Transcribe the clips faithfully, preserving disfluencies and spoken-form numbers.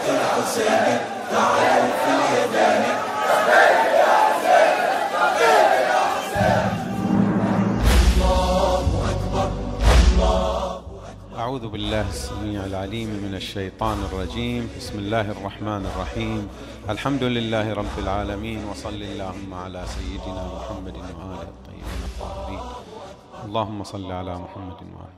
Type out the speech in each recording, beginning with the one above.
الحسين تعال في اليدين. أعوذ بالله السميع العليم من الشيطان الرجيم. بسم الله الرحمن الرحيم. الحمد لله رب العالمين، وصل اللهم على سيدنا محمد وآله الطيبين الطاهرين. اللهم صل على محمد وآله.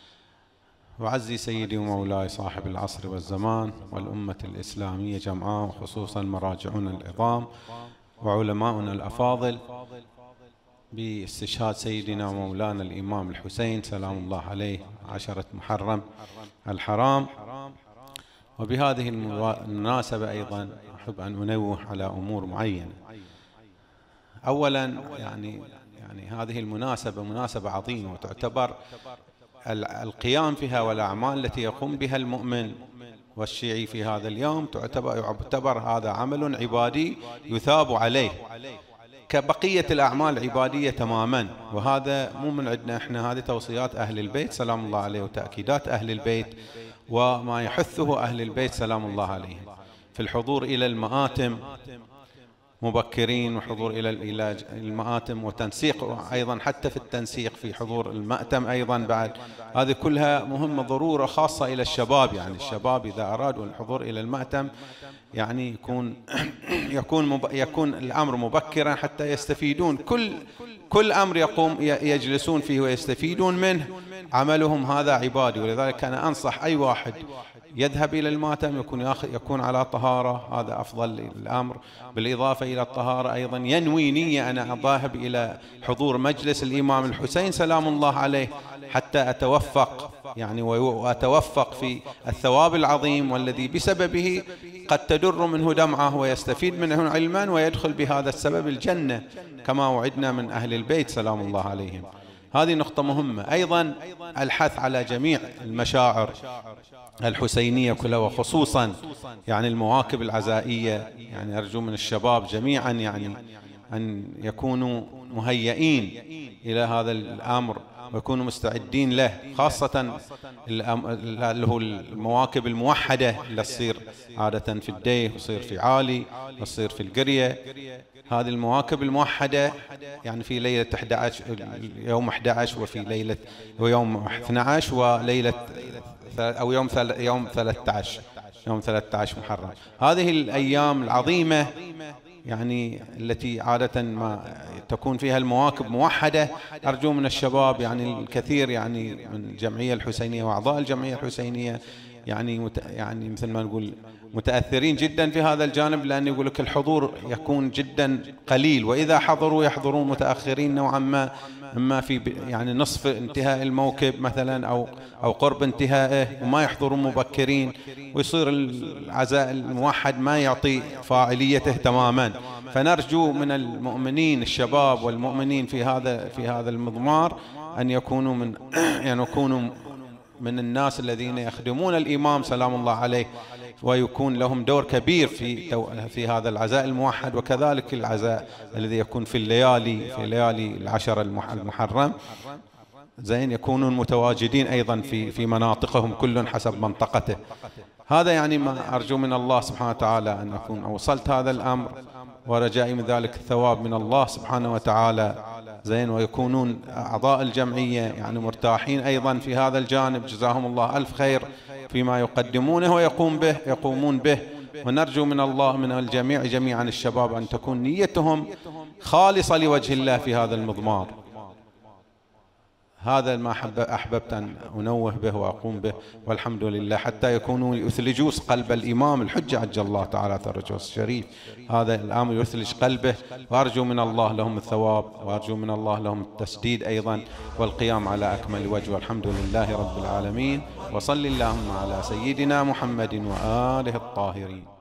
وعزي سيدي ومولاي صاحب العصر والزمان والأمة الإسلامية جمعاء، وخصوصا مراجعنا العظام وعلماؤنا الأفاضل، باستشهاد سيدنا ومولانا الإمام الحسين سلام الله عليه عشرة محرم الحرام. وبهذه المناسبة أيضا أحب أن أنوه على أمور معينة. أولا يعني يعني هذه المناسبة مناسبة عظيمة، وتعتبر القيام فيها والأعمال التي يقوم بها المؤمن والشيعي في هذا اليوم تعتبر, يعتبر هذا عمل عبادي يثاب عليه كبقية الأعمال العبادية تماما. وهذا مو من عندنا احنا، هذه توصيات أهل البيت سلام الله عليه وتأكيدات أهل البيت وما يحثه أهل البيت سلام الله عليهم في الحضور إلى المآتم مبكرين، وحضور إلى المآتم وتنسيق أيضا، حتى في التنسيق في حضور المأتم أيضا بعد. هذه كلها مهمة ضرورة خاصة إلى الشباب، يعني الشباب إذا أرادوا الحضور إلى المأتم يعني يكون يكون يكون الأمر مبكرا حتى يستفيدون كل كل أمر يقوم يجلسون فيه ويستفيدون منه. عملهم هذا عبادي، ولذلك أنا أنصح أي واحد يذهب إلى الماتم يكون يكون على طهارة، هذا أفضل الأمر. بالإضافة إلى الطهارة أيضا ينوي نية أنا أذهب إلى حضور مجلس الإمام الحسين سلام الله عليه حتى أتوفق يعني وأتوفق في الثواب العظيم، والذي بسببه قد تدر منه دمعة ويستفيد منه علما ويدخل بهذا السبب الجنة كما وعدنا من أهل البيت سلام الله عليهم. هذه نقطة مهمة. أيضا الحث على جميع المشاعر الحسينية كلها، وخصوصا يعني المواكب العزائية. يعني أرجو من الشباب جميعا يعني أن يكونوا مهيئين إلى هذا الأمر ويكونوا مستعدين له، خاصة اللي هو المواكب الموحدة اللي تصير عادة في الديه وتصير في عالي وتصير في القرية. هذه المواكب الموحدة يعني في ليلة أحد عشر يوم أحد عشر وفي ليلة ويوم اثني عشر وليلة أو يوم يوم ثلاثة عشر يوم ثلاثة عشر محرم. هذه الأيام العظيمة يعني التي عادة ما تكون فيها المواكب موحدة، أرجو من الشباب يعني الكثير يعني من الجمعية الحسينية وأعضاء الجمعية الحسينية يعني مت يعني مثل ما نقول متأثرين جدا في هذا الجانب، لأن يقول لك الحضور يكون جدا قليل، وإذا حضروا يحضرون متأخرين نوعا ما، إما في يعني نصف انتهاء الموكب مثلا أو أو قرب انتهائه، وما يحضرون مبكرين، ويصير العزاء الموحد ما يعطي فاعليته تماما. فنرجو من المؤمنين الشباب والمؤمنين في هذا في هذا المضمار أن يكونوا من يعني يكونوا من الناس الذين يخدمون الإمام سلام الله عليه، ويكون لهم دور كبير في في هذا العزاء الموحد، وكذلك العزاء الذي يكون في الليالي في ليالي العشر المحرم زين، يكونون متواجدين أيضا في في مناطقهم كل حسب منطقته. هذا يعني ما أرجو من الله سبحانه وتعالى أن أكون أوصلت هذا الأمر، ورجائي من ذلك الثواب من الله سبحانه وتعالى زين، ويكونون أعضاء الجمعية يعني مرتاحين أيضا في هذا الجانب. جزاهم الله ألف خير فيما يقدمونه ويقوم به يقومون به. ونرجو من الله من الجميع جميعا الشباب أن تكون نيتهم خالصة لوجه الله في هذا المضمار. هذا ما أحببت أن أنوه به وأقوم به، والحمد لله، حتى يكونوا يثلجوا قلب الإمام الحجة عجل الله تعالى فرجه الشريف. هذا الأمر يثلج قلبه، وأرجو من الله لهم الثواب، وأرجو من الله لهم التسديد أيضا والقيام على أكمل وجه. والحمد لله رب العالمين، وصل اللهم على سيدنا محمد وآله الطاهرين.